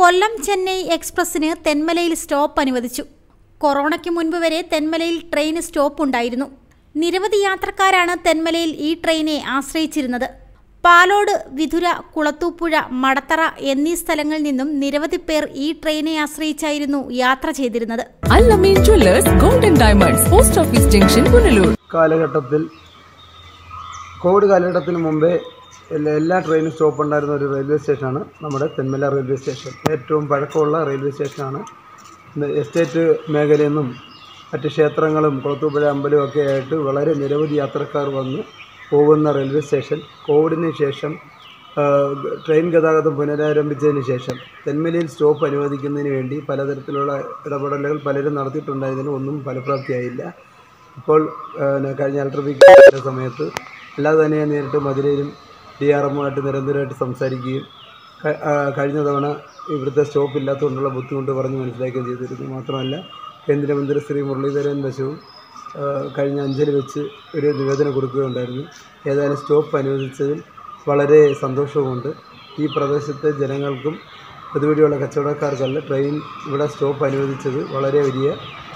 കൊല്ലം Chennai എക്സ്പ്രസിന് തെന്മലയിൽ stop അനുവദിച്ചു. കൊറോണയ്ക്ക് മുൻപ് വരെ തെന്മലയിൽ ട്രെയിൻ സ്റ്റോപ്പ് ഉണ്ടായിരുന്നു. നിരവധി യാത്രക്കാരാണ് തെന്മലയിൽ ഈ ട്രെയിനെ ആശ്രയിച്ചിരുന്നത്. പാലോട്, വിതുര, കുളത്തൂപ്പുഴ, മടത്തറ എന്നീ സ്ഥലങ്ങളിൽ നിന്നും നിരവധി പേർ ഈ ട്രെയിനെ ആശ്രയിച്ചായിരുന്നു യാത്ര ചെയ്തിരുന്നത്. Al-Ameen jewellers golden diamonds, post office junction, Punalur. Covid കാലഘട്ടത്തിന് മുമ്പേ എല്ലാ ട്രെയിനും സ്റ്റോപ്പ് ഉണ്ടായിരുന്ന ഒരു റെയിൽവേ സ്റ്റേഷനാണ് നമ്മുടെ തെന്മല റെയിൽവേ സ്റ്റേഷൻ. ഏറ്റവും പഴക്കമുള്ള റെയിൽവേ സ്റ്റേഷനാണ്. എസ്റ്റേറ്റ് മേഖലയിൽ നിന്നും മറ്റ് ക്ഷേത്രങ്ങളും കുളത്തൂപ്പുഴ അമ്പലവും ഒക്കെ ആയിട്ട് വളരെ നിരവധി യാത്രക്കാർ വന്ന് പോകുന്ന റെയിൽവേ സ്റ്റേഷൻ. കോവിഡിന് ശേഷം ട്രെയിൻ ഗതാഗതം പുനരാരംഭിച്ചതിന് ശേഷം തെന്മലയിൽ സ്റ്റോപ്പ് അനുവദിക്കുന്നതിന് വേണ്ടി പലതരത്തിലുള്ള ഇടപെടലുകൾ പലരും നടത്തിയിട്ടുണ്ടായതിനും ഒന്നും ഫലപ്രാപ്തിയായില്ല. ഇപ്പോൾ കഴിഞ്ഞ ഇലക്ട്രിഫിക്കേഷൻ്റെ സമയത്ത് അല്ലാതെ തന്നെ നേരിട്ട് മധുരയിലും DRMുമായിട്ട് നിരന്തരമായിട്ട് സംസാരിക്കുകയും കഴിഞ്ഞ തവണ ഇവിടുത്തെ സ്റ്റോപ്പ് ഇല്ലാത്തതുകൊണ്ടുള്ള ബുദ്ധിമുട്ട് പറഞ്ഞ് മനസ്സിലാക്കുകയും ചെയ്തിരുന്നു. മാത്രമല്ല കേന്ദ്രമന്ത്രി ശ്രീ മുരളീധരൻ വശവും കഴിഞ്ഞ 5-ൽ വെച്ച് ഒരു നിവേദനം കൊടുക്കുകയുണ്ടായിരുന്നു. ഏതായാലും സ്റ്റോപ്പ് അനുവദിച്ചതിൽ വളരെ സന്തോഷവുമുണ്ട്. ഈ പ്രദേശത്തെ ജനങ്ങൾക്കും അതുവഴിയുള്ള കച്ചവടക്കാർക്കല്ല ട്രെയിൻ ഇവിടെ സ്റ്റോപ്പ് അനുവദിച്ചത് വളരെ വലിയ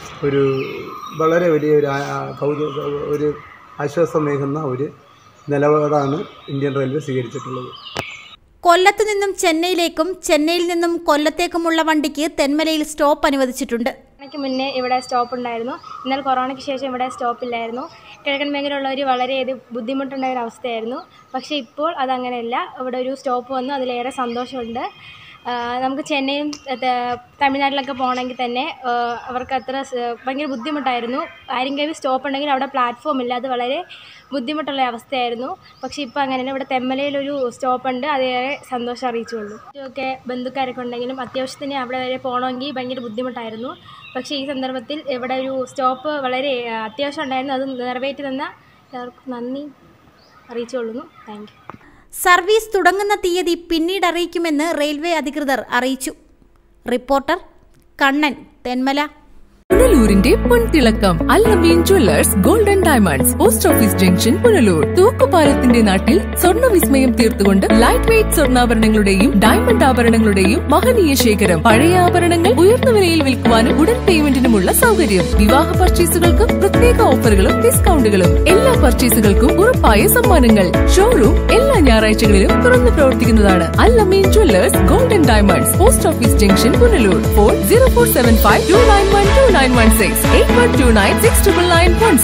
ഒരു ആശ്വാസമേകുന്ന ഒരു നിലപാടാണ് ഇന്ത്യൻ റെയിൽവേ സ്വീകരിച്ചിട്ടുള്ളത്. കൊല്ലത്തു നിന്നും ചെന്നൈയിലേക്കും ചെന്നൈയിൽ നിന്നും കൊല്ലത്തേക്കുമുള്ള വണ്ടിക്ക് തെന്മലയിൽ സ്റ്റോപ്പ് അനുവദിച്ചിട്ടുണ്ട്. കൊറോണയ്ക്ക് മുന്നേ ഇവിടെ സ്റ്റോപ്പ് ഉണ്ടായിരുന്നു. എന്നാൽ കൊറോണയ്ക്ക് ശേഷം ഇവിടെ സ്റ്റോപ്പില്ലായിരുന്നു. കിഴക്കൻ മേഖലയുള്ളവർ വളരെയധികം ബുദ്ധിമുട്ടുണ്ടായ ഒരു അവസ്ഥയായിരുന്നു. പക്ഷേ ഇപ്പോൾ അതങ്ങനെയല്ല. ഇവിടെ ഒരു സ്റ്റോപ്പ് വന്നു, അതിലേറെ സന്തോഷമുണ്ട്. നമുക്ക് ചെന്നൈയും തമിഴ്നാട്ടിലൊക്കെ പോകണമെങ്കിൽ തന്നെ അവർക്ക് ഭയങ്കര ബുദ്ധിമുട്ടായിരുന്നു. ആരെങ്കിലും സ്റ്റോപ്പ് ഉണ്ടെങ്കിൽ അവിടെ പ്ലാറ്റ്ഫോം ഇല്ല, അത് വളരെ ബുദ്ധിമുട്ടുള്ള അവസ്ഥയായിരുന്നു. പക്ഷേ ഇപ്പോൾ അങ്ങനെയല്ല, ഇവിടെ തെന്മലയിലൊരു സ്റ്റോപ്പ് ഉണ്ട്, അതേറെ സന്തോഷം അറിയിച്ചുള്ളൂ. ഒക്കെ ബന്ധുക്കാരൊക്കെ ഉണ്ടെങ്കിലും അത്യാവശ്യത്തിന് അവിടെ വരെ പോകണമെങ്കിൽ ഭയങ്കര ബുദ്ധിമുട്ടായിരുന്നു. പക്ഷേ ഈ സന്ദർഭത്തിൽ ഇവിടെ ഒരു സ്റ്റോപ്പ് വളരെ അത്യാവശ്യം ഉണ്ടായിരുന്നു. അത് നിറവേറ്റി തന്ന എല്ലാവർക്കും നന്ദി അറിയിച്ചുകൊള്ളുന്നു. Thank you. സർവീസ് തുടങ്ങുന്ന തീയതി പിന്നീട് അറിയിക്കുമെന്ന് റെയിൽവേ അധികൃതർ അറിയിച്ചു. റിപ്പോർട്ടർ കണ്ണൻ, തെന്മല. പുനലൂരിന്റെ പൊൻതിളക്കം Al-Ameen jewellers golden diamonds, post office junction, Punalur. തൂക്കുപാലത്തിന്റെ നാട്ടിൽ സ്വർണ്ണ വിസ്മയം തീർത്തുകൊണ്ട് ലൈറ്റ് വെയ്റ്റ് സ്വർണ്ണാഭരണങ്ങളുടെയും ഡയമണ്ട് ആഭരണങ്ങളുടെയും മഹനീയ ശേഖരം. പഴയ ആഭരണങ്ങൾ ഉയർന്ന വിലയിൽ വിൽക്കുവാനും ഉടൻ പേയ്മെന്റിനുമുള്ള സൗകര്യം. വിവാഹ പർച്ചേസുകൾക്ക് പ്രത്യേക ഓഫറുകളും ഡിസ്കൗണ്ടുകളും. എല്ലാ പർച്ചേസുകൾക്കും ഉറപ്പായ സമ്മാനങ്ങൾ. ഷോറൂം എല്ലാ ഞായറാഴ്ചകളിലും തുറന്നു പ്രവർത്തിക്കുന്നതാണ്. Al-Ameen jewellers golden diamonds, post office junction, Punalur. Phone 0475 291 2916 8129 69991.